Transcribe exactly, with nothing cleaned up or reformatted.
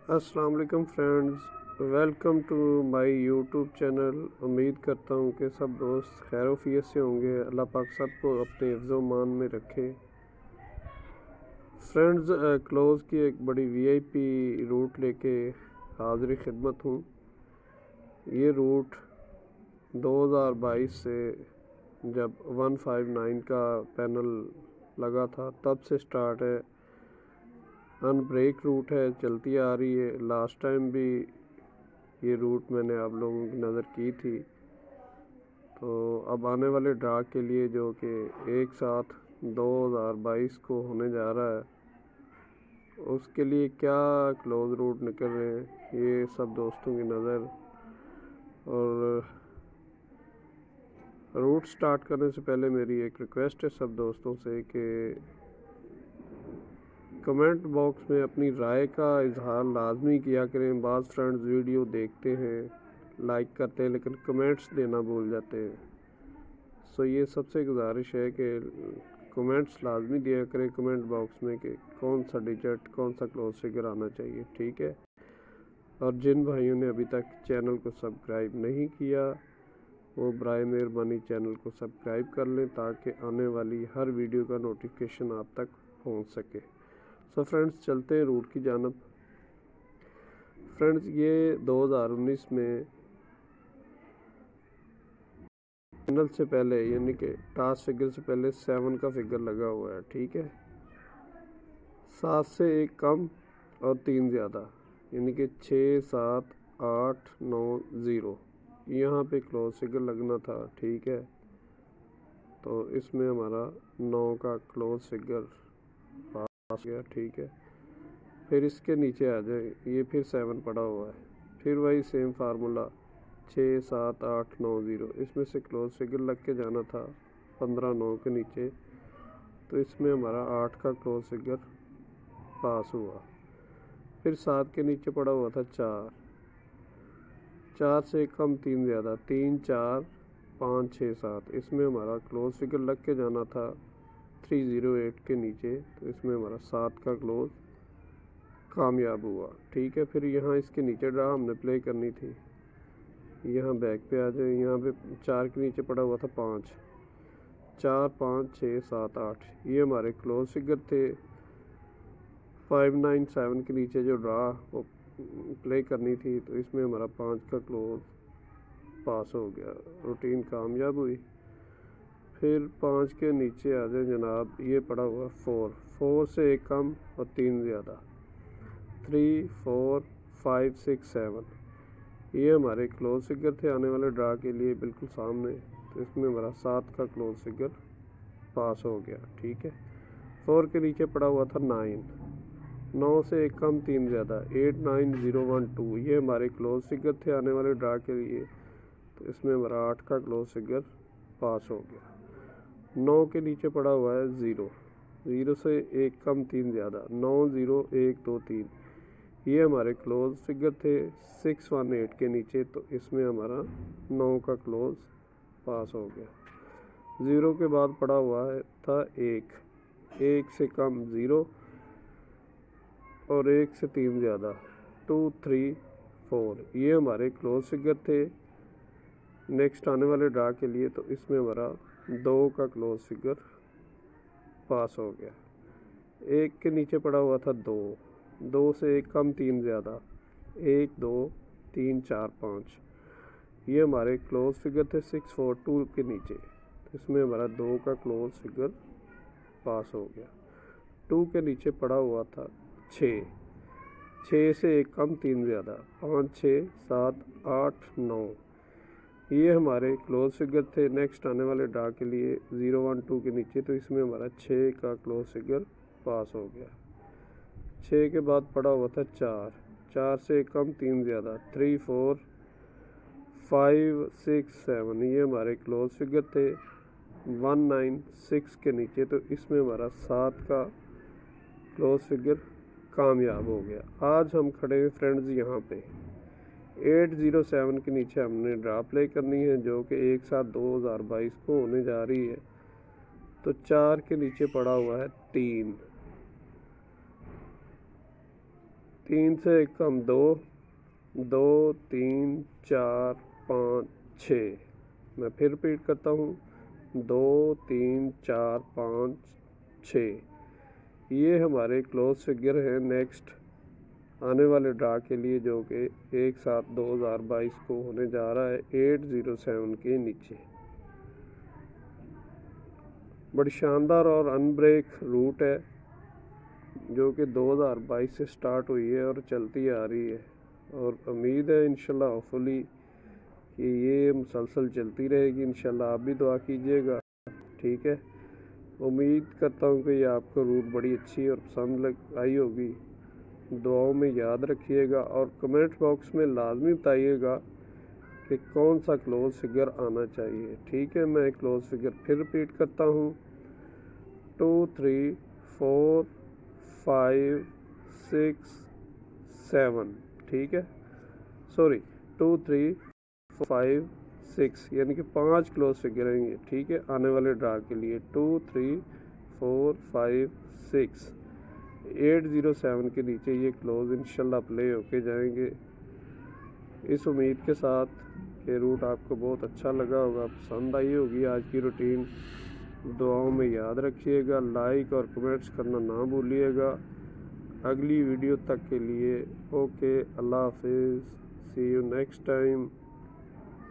अस्सलाम वालेकुम friends, welcome to my YouTube channel. उम्मीद करता हूँ कि सब दोस्त खैरोफियत से होंगे। अल्लाह पाक सबको अपने हिफ्ज़ मान में रखे। फ्रेंड्स, क्लोज़ की एक बड़ी वीआईपी रूट लेके हाज़िर खिदमत हूँ। ये रूट दो हज़ार बाईस से जब एक सौ उनसठ का पैनल लगा था तब से स्टार्ट है। अनब्रेक रूट है, चलती आ रही है। लास्ट टाइम भी ये रूट मैंने आप लोगों की नज़र की थी। तो अब आने वाले ड्रा के लिए जो कि एक साथ दो हज़ार बाईस को होने जा रहा है, उसके लिए क्या क्लोज रूट निकल रहे हैं ये सब दोस्तों की नज़र। और रूट स्टार्ट करने से पहले मेरी एक रिक्वेस्ट है सब दोस्तों से कि कमेंट बॉक्स में अपनी राय का इजहार लाजमी किया करें। बाज़ फ्रेंड्स वीडियो देखते हैं, लाइक करते हैं, लेकिन कमेंट्स देना भूल जाते हैं। सो ये सबसे गुजारिश है कि कमेंट्स लाजमी दिया करें कमेंट बॉक्स में कि कौन सा डिजिट, कौन सा क्लोज फिगर आना चाहिए, ठीक है। और जिन भाइयों ने अभी तक चैनल को सब्सक्राइब नहीं किया वो बराए मेहरबानी चैनल को सब्सक्राइब कर लें ताकि आने वाली हर वीडियो का नोटिफिकेशन आप तक पहुंच सके। सो फ्रेंड्स, चलते हैं रूट की जानब। फ्रेंड्स, ये दो हज़ार उन्नीस में पैनल से पहले यानी कि टास्क फिगर से पहले सेवन का फिगर लगा हुआ है, ठीक है। सात से एक कम और तीन ज़्यादा यानी कि छः सात आठ नौ ज़ीरो यहाँ पे क्लोज फिगर लगना था, ठीक है। तो इसमें हमारा नौ का क्लोज फिगर पास गया, ठीक है। फिर इसके नीचे आ जाए, ये फिर सेवन पड़ा हुआ है, फिर वही सेम फार्मूला छः सात आठ नौ ज़ीरो, इसमें से क्लोज फिगर लग के जाना था पंद्रह नौ के नीचे। तो इसमें हमारा आठ का क्लोज फिगर पास हुआ। फिर सात के नीचे पड़ा हुआ था चार, चार से कम तीन ज़्यादा, तीन चार पाँच छः सात, इसमें हमारा क्लोज फिगर लग के जाना था थ्री ज़ीरो एट के नीचे। तो इसमें हमारा सात का क्लोज कामयाब हुआ, ठीक है। फिर यहाँ इसके नीचे ड्रा हमने प्ले करनी थी। यहाँ बैक पे आ जाए, यहाँ पे चार के नीचे पड़ा हुआ था पाँच, चार पाँच छः सात आठ, ये हमारे क्लोज फिगर थे। फाइव नाइन सेवन के नीचे जो ड्रा वो प्ले करनी थी, तो इसमें हमारा पाँच का क्लोज पास हो गया, रूटीन कामयाब हुई। फिर पाँच के नीचे आ जाए जनाब, ये पड़ा हुआ फोर, फोर से एक कम और तीन ज़्यादा, three four five six seven, ये हमारे क्लोज फिगर थे आने वाले ड्रा के लिए बिल्कुल सामने। तो इसमें हमारा सात का क्लोज फिगर पास हो गया, ठीक है। फोर के नीचे पड़ा हुआ था नाइन, नौ से एक कम तीन ज़्यादा, eight nine zero one two, ये हमारे क्लोज फिगर थे आने वाले ड्रा के लिए। तो इसमें हमारा आठ का क्लोज फिगर पास हो गया। नौ के नीचे पड़ा हुआ है ज़ीरो, ज़ीरो से एक कम तीन ज़्यादा, नौ ज़ीरो एक दो तीन, ये हमारे क्लोज फिगर थे सिक्स वन एट के नीचे। तो इसमें हमारा नौ का क्लोज पास हो गया। ज़ीरो के बाद पड़ा हुआ है था एक, एक से कम ज़ीरो और एक से तीन ज़्यादा, टू थ्री फोर, ये हमारे क्लोज फिगर थे नेक्स्ट आने वाले ड्रा के लिए। तो इसमें हमारा दो का क्लोज फिगर पास हो गया। एक के नीचे पड़ा हुआ था दो, दो से एक कम तीन ज़्यादा, एक दो तीन चार पाँच, ये हमारे क्लोज फिगर थे सिक्स फोर टू के नीचे। तो इसमें हमारा दो का क्लोज फिगर पास हो गया। टू के नीचे पड़ा हुआ था छः, छः से एक कम तीन ज़्यादा, पाँच छः सात आठ नौ, ये हमारे क्लोज फिगर थे नेक्स्ट आने वाले ड्रा के लिए ज़ीरो वन टू के नीचे। तो इसमें हमारा छः का क्लोज फिगर पास हो गया। छः के बाद पड़ा हुआ था चार, चार से एक कम तीन ज़्यादा, three four five six seven, ये हमारे क्लोज फिगर थे वन नाइन सिक्स के नीचे। तो इसमें हमारा सात का क्लोज फिगर कामयाब हो गया। आज हम खड़े हैं फ्रेंड्स यहाँ पे एट ज़ीरो सेवन के नीचे हमने ड्रा प्ले करनी है जो कि एक साथ दो हज़ार बाईस को होने जा रही है। तो चार के नीचे पड़ा हुआ है तीन, تین سے ایک کم دو، دو تین چار پانچ چھ، میں پھر ریپیٹ کرتا ہوں، دو تین چار پانچ چھ، یہ ہمارے کلوز فگر ہیں نیکسٹ آنے والے ڈرا کے لیے، جو کہ ایک سات دو ہزار بائیس کو ہونے جا رہا ہے ایٹ زیرو سیون کے نیچے۔ بڑی شاندار اور ان بریک روٹ ہے جو کہ دو ہزار بائیس سے سٹارٹ ہوئی ہے اور چلتی آ رہی ہے، اور امید ہے انشاءاللہ ہوپفلی کہ یہ مسلسل چلتی رہے گی۔ انشاءاللہ آپ بھی دعا کیجیے گا، ٹھیک ہے۔ امید کرتا ہوں کہ یہ آپ کو روٹ بڑی اچھی اور پسند لگ آئی ہوگی، دعاؤں میں یاد رکھیے گا اور کمنٹ باکس میں لازمی بتائیے گا کہ کون سا کلوز فگر آنا چاہیے، ٹھیک ہے۔ میں کلوز فگر پھر ریپیٹ کرتا ہوں، two three four five six seven, ٹھیک ہے، sorry two three five six, یعنی کہ پانچ کلوز فگر ہیں یہ، ٹھیک ہے، آنے والے ڈرا کے لیے two three four five six, eight zero seven کے نیچے یہ کلوز انشاءاللہ پلے ہو کے جائیں گے، اس امید کے ساتھ کہ روٹ آپ کو بہت اچھا لگا ہوگا، پسند آئی ہوگی آج کی روٹین۔ دعاؤں میں یاد رکھیے گا، لائک اور کمنٹس کرنا نہ بھولیے گا۔ اگلی ویڈیو تک کے لیے اوکے، اللہ حافظ، سی یو نیکسٹ ٹائم۔